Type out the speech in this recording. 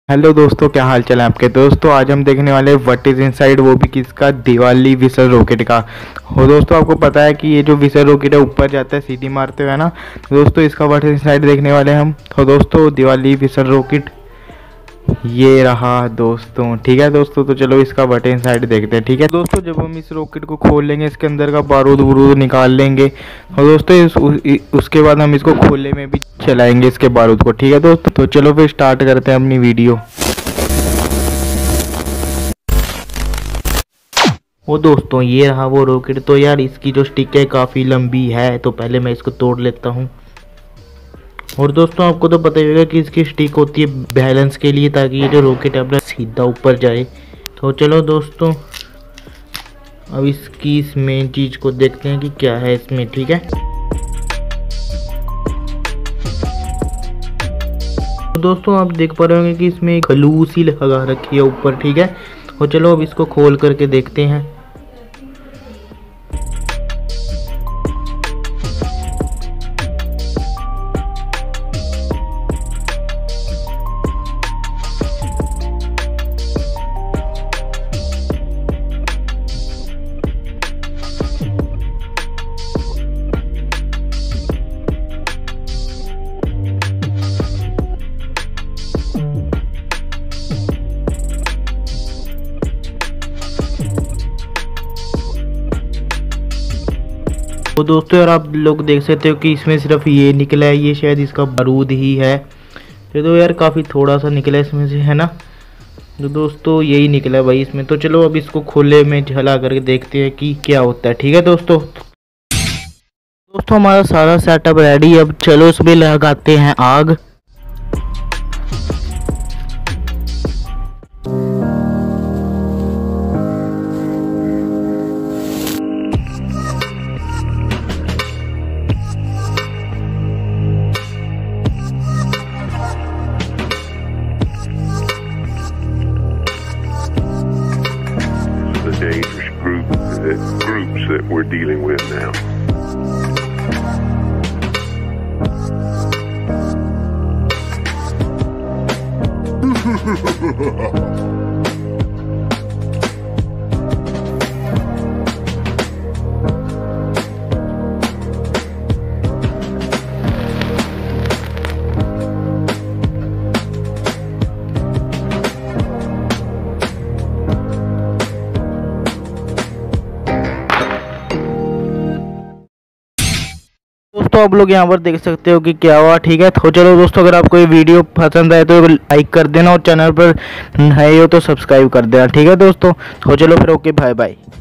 Hello दोस्तों, क्या हाल चाल है आपके। दोस्तों आज हम देखने वाले हैं व्हाट इज इनसाइड, वो भी किसका, दिवाली विसल रॉकेट का। हो दोस्तों, आपको पता है कि ये जो विसल रॉकेट है ऊपर जाता है सीटी मारते हुए ना। तो दोस्तों इसका व्हाट इज इनसाइड देखने वाले हैं हम। तो दोस्तों दिवाली विसल रॉकेट ये रहा दोस्तों, ठीक है दोस्तों। तो चलो इसका व्हाट इज इनसाइड देखते हैं, ठीक है दोस्तों। जब हम इस रॉकेट को खोल लेंगे, इसके अंदर का बारूद वरूद निकाल लेंगे और दोस्तों उसके बाद हम इसको खोलने में भी चलाएंगे इसके बारूद को, ठीक है दोस्तों। तो चलो फिर स्टार्ट करते हैं अपनी वीडियो। वो दोस्तों ये रहा वो रॉकेट। तो यार इसकी जो स्टिक है काफ़ी लंबी है, तो पहले मैं इसको तोड़ लेता हूँ। और दोस्तों आपको तो पता ही होगा कि इसकी स्टिक होती है बैलेंस के लिए, ताकि ये जो रॉकेट है अपना सीधा ऊपर जाए। तो चलो दोस्तों अब इसकी इस मेन चीज़ को देखते हैं कि क्या है इसमें, ठीक है। तो दोस्तों आप देख पा रहे होंगे कि इसमें एक ग्लू सी लगा रखी है ऊपर, ठीक है। और चलो अब इसको खोल करके देखते हैं। तो दोस्तों यार आप लोग देख सकते हो कि इसमें सिर्फ ये निकला है, ये शायद इसका बारूद ही है। तो यार काफ़ी थोड़ा सा निकला है इसमें से, है ना। तो दोस्तों यही निकला है भाई इसमें। तो चलो अब इसको खोले में झला करके देखते हैं कि क्या होता है, ठीक है दोस्तों। दोस्तों हमारा सारा सेटअप रेडी, अब चलो इसमें लगाते हैं आग। Dangerous groups that we're dealing with now. दोस्तों आप लोग यहाँ पर देख सकते हो कि क्या हुआ, ठीक है। तो चलो दोस्तों अगर आपको ये वीडियो पसंद आए तो लाइक कर देना और चैनल पर नए हो तो सब्सक्राइब कर देना, ठीक है दोस्तों। तो चलो फिर ओके, बाय बाय।